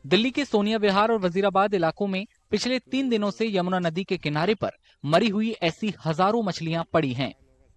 दिल्ली के सोनिया विहार और वजीराबाद इलाकों में पिछले 3 दिनों से यमुना नदी के किनारे पर मरी हुई ऐसी हजारों मछलियां पड़ी हैं।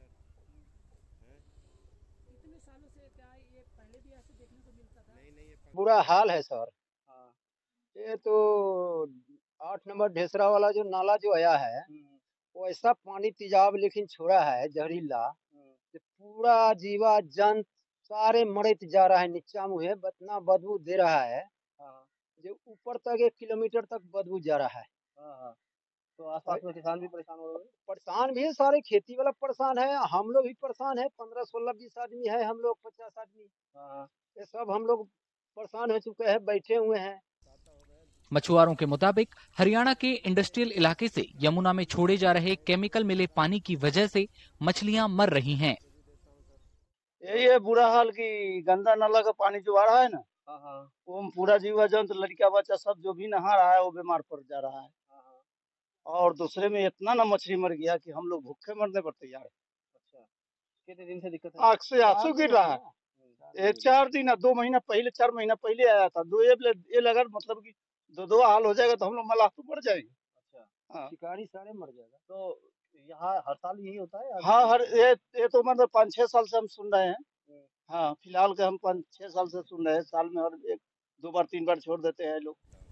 बुरा हाल है सर। ये तो 8 नंबर ढेसरा वाला जो नाला जो आया है, वो ऐसा पानी तेजाब लेकिन छोड़ा है जहरीला, कि पूरा जीवा जंत सारे मरत जा रहा है। नीचा मुँह है, इतना बदबू दे रहा है जो ऊपर तक 1 किलोमीटर तक बदबू जा रहा है। तो आसपास में किसान भी परेशान हो रहे हैं। परेशान भी है, सारे खेती वाला परेशान है, हम लोग भी परेशान है। 15, 16, 20 आदमी है, हम लोग 50 आदमी, ये सब हम लोग परेशान हो चुके हैं, बैठे हुए हैं। मछुआरों के मुताबिक हरियाणा के इंडस्ट्रियल इलाके से यमुना में छोड़े जा रहे केमिकल मिले पानी की वजह से मछलियां मर रही हैं। यही है बुरा हाल कि गंदा नाला का पानी जो आ रहा है ना, वो पूरा जीवा जंतु लड़का बच्चा सब जो भी नहा रहा है वो बीमार पड़ जा रहा है। और दूसरे में इतना ना मछली मर गया कि हम लोग भूखे मरने पर तैयार है। अच्छा, कितने दिन से दिक्कत है? आंख से आंसू गिर रहा है। ये 4 दिन 2 महीना पहले 4 महीना पहले आया था। ये लगा मतलब कि दो हाल हो जाएगा तो हम लोग मलाह तो मर जाएंगे। अच्छा, शिकारी सारे मर जाएगा। तो यहाँ हर साल यही होता है? हाँ, ये तो मतलब 5-6 साल से हम सुन रहे हैं। हाँ, फिलहाल के हम 5-6 साल से सुन रहे हैं। साल में हर 1-2 बार 3 बार छोड़ देते हैं लोग।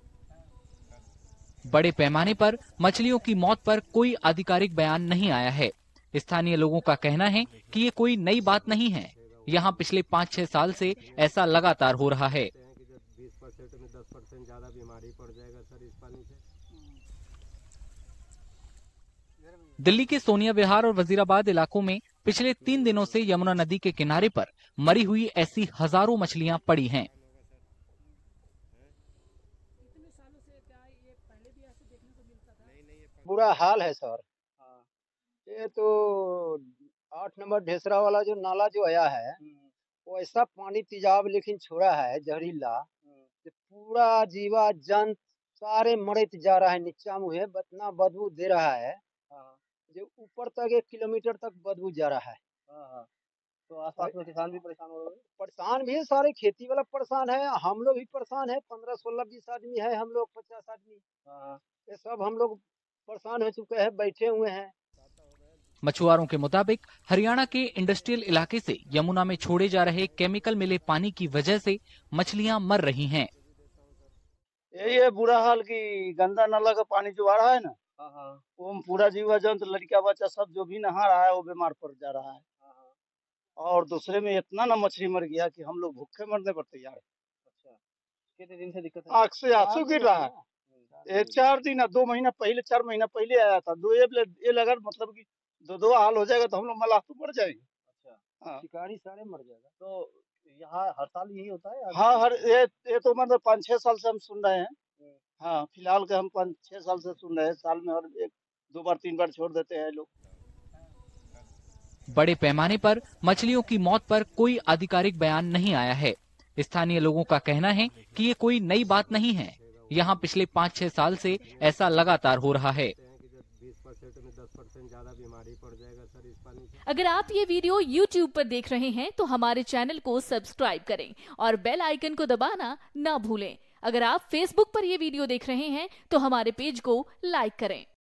बड़े पैमाने पर मछलियों की मौत पर कोई आधिकारिक बयान नहीं आया है। स्थानीय लोगों का कहना है कि ये कोई नई बात नहीं है। यहाँ पिछले 5-6 साल से ऐसा लगातार हो रहा है। 20% में 10% ज्यादा बीमारी पड़ जाएगा सर इस पानी से। दिल्ली के सोनिया विहार और वजीराबाद इलाकों में पिछले 3 दिनों से यमुना नदी के किनारे पर मरी हुई ऐसी हजारों मछलियां पड़ी हैं। बुरा हाल है सर। ये तो 8 नंबर ढेसरा वाला जो नाला जो आया है, वो ऐसा पानी तेजाब लेकिन छोड़ा है जहरीला, कि पूरा जीवा जंत सारे मरत जा रहा है। नीचा मुँह है, इतना बदबू दे रहा है जो ऊपर तक 1 किलोमीटर तक बदबू जा रहा है। तो आसपास में किसान भी परेशान हो रहे हैं। परेशान भी है, सारे खेती वाला परेशान है, हम लोग भी परेशान है। 15, 16, 20 आदमी है, हम लोग 50 आदमी, ये सब हम लोग परेशान हो चुके हैं, बैठे हुए हैं। मछुआरों के मुताबिक हरियाणा के इंडस्ट्रियल इलाके से यमुना में छोड़े जा रहे केमिकल मिले पानी की वजह से मछलियां मर रही हैं। यही है बुरा हाल कि गंदा नाला का पानी जो आ रहा है ना, वो पूरा जीवा जंतु लड़का बच्चा सब जो भी नहा रहा है वो बीमार पड़ जा रहा है। और दूसरे में इतना ना मछली मर गया कि हम लोग भूखे मरने पर तैयार है। अच्छा, कितने दिन से दिक्कत है? आंख से आंसू गिर रहा है। ये 4 दिन 2 महीना पहले 4 महीना पहले आया था। ये लगा मतलब कि दो हाल हो जाएगा तो हम लोग मलाह तो मर जाएंगे। अच्छा, शिकारी सारे मर जाएगा। तो यहाँ हर साल यही होता है? हाँ, ये तो मतलब 5-6 साल से हम सुन रहे हैं। हाँ, फिलहाल के हम 5-6 साल से सुन रहे हैं। साल में हर 1-2 बार 3 बार छोड़ देते हैं लोग। बड़े पैमाने पर मछलियों की मौत पर कोई आधिकारिक बयान नहीं आया है। स्थानीय लोगों का कहना है कि ये कोई नई बात नहीं है। यहाँ पिछले 5-6 साल से ऐसा लगातार हो रहा है। 20% में 10% ज्यादा बीमारी पड़ जाएगा सर इस पानी से। अगर आप ये वीडियो YouTube पर देख रहे हैं तो हमारे चैनल को सब्सक्राइब करें और बेल आइकन को दबाना ना भूलें। अगर आप Facebook पर ये वीडियो देख रहे हैं तो हमारे पेज को लाइक करें।